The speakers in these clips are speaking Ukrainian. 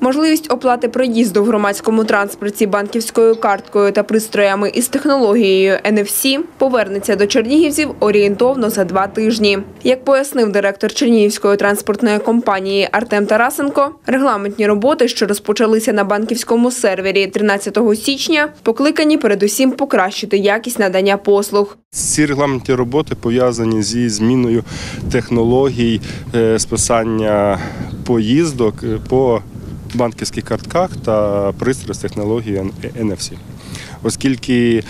Можливість оплати проїзду в громадському транспорті банківською карткою та пристроями із технологією NFC повернеться до чернігівців орієнтовно за 2 тижні. Як пояснив директор Чернігівської транспортної компанії Артем Тарасенко, регламентні роботи, що розпочалися на банківському сервері 13 січня, покликані передусім покращити якість надання послуг. Ці регламентні роботи пов'язані зі зміною технологій списання поїздок по банківських картках та пристроях з технологією NFC. Оскільки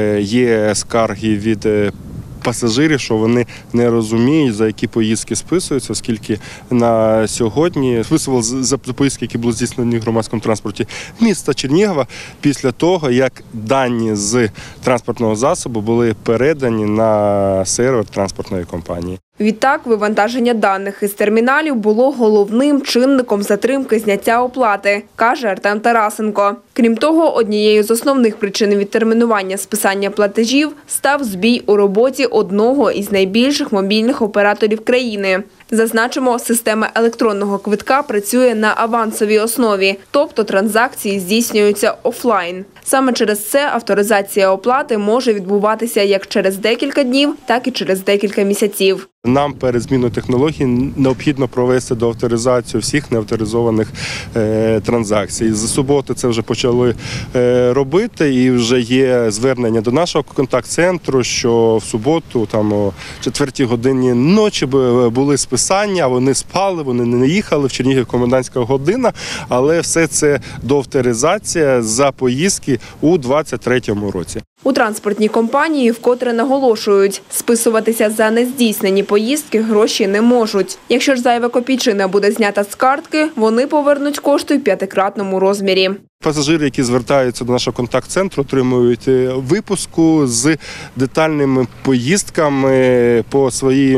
є скарги від пасажирів, що вони не розуміють, за які поїздки списуються, оскільки на сьогодні списували за поїздки, які були здійснені в громадському транспорті міста Чернігова, після того, як дані з транспортного засобу були передані на сервер транспортної компанії. Відтак, вивантаження даних із терміналів було головним чинником затримки зняття оплати, каже Артем Тарасенко. Крім того, однією з основних причин відтермінування списання платежів став збій у роботі одного із найбільших мобільних операторів країни. Зазначимо, система електронного квитка працює на авансовій основі, тобто транзакції здійснюються офлайн. Саме через це авторизація оплати може відбуватися як через декілька днів, так і через декілька місяців. Нам перед зміною технологій необхідно провести доавторизацію всіх неавторизованих транзакцій. З суботи це вже почали робити і вже є звернення до нашого контакт-центру, що в суботу о 4 годині ночі були списання, вони спали, вони не їхали, в Чернігів комендантська година, але все це доавторизація за поїздки у 2023 році. У транспортній компанії вкотре наголошують, списуватися за нездійснені поїздки гроші не можуть. Якщо ж зайва копійчина буде знята з картки, вони повернуть кошти в 5-кратному розмірі. Пасажири, які звертаються до нашого контакт-центру, отримують випуску з детальними поїздками по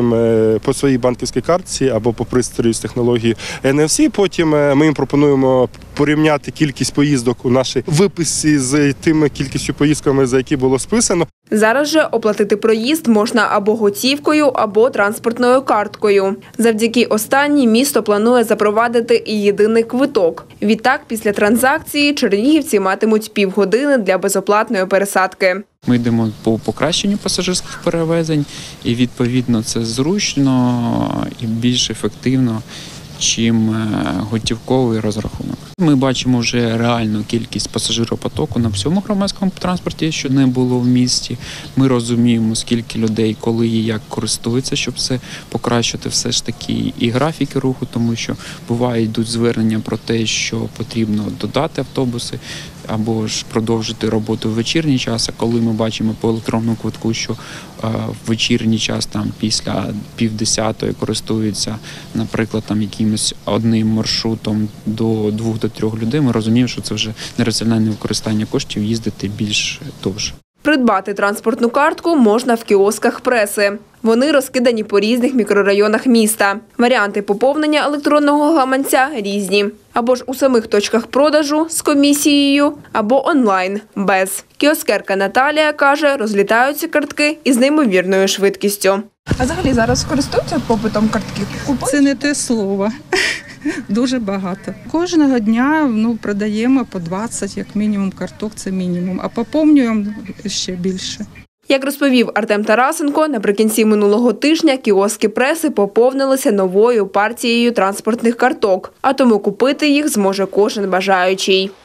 своїй банківській картці або по пристрою з технологією NFC. Потім ми їм пропонуємо порівняти кількість поїздок у нашій виписці з тими кількістю поїздками, за які було списано. Зараз же оплатити проїзд можна або готівкою, або транспортною карткою. Завдяки останній місто планує запровадити і єдиний квиток. Відтак, після транзакції чернігівці матимуть півгодини для безоплатної пересадки. Ми йдемо по покращенню пасажирських перевезень і, відповідно, це зручно і більш ефективно, чим готівковий розрахунок. Ми бачимо вже реальну кількість пасажиропотоку на всьому громадському транспорті, що не було в місті. Ми розуміємо, скільки людей, коли і як користуються, щоб це покращити все ж таки і графіки руху, тому що буває, йдуть звернення про те, що потрібно додати автобуси або ж продовжити роботу в вечірній час. А коли ми бачимо по електронному квитку, що в вечірній час після 9:30 користуються, наприклад, якимось одним маршрутом до 2-3 людей, ми розуміємо, що це вже нераціональне використання коштів, їздити більш довше. Придбати транспортну картку можна в кіосках преси. Вони розкидані по різних мікрорайонах міста. Варіанти поповнення електронного гаманця різні. Або ж у самих точках продажу з комісією, або онлайн без. Кіоскерка Наталія каже, розлітаються картки із неймовірною швидкістю. А взагалі зараз користуються попитом картки? Це не те слово. Дуже багато. Кожного дня продаємо по 20, як мінімум, карток, це мінімум, а поповнюємо ще більше. Як розповів Артем Тарасенко, наприкінці минулого тижня кіоски преси поповнилися новою партією транспортних карток, а тому купити їх зможе кожен бажаючий.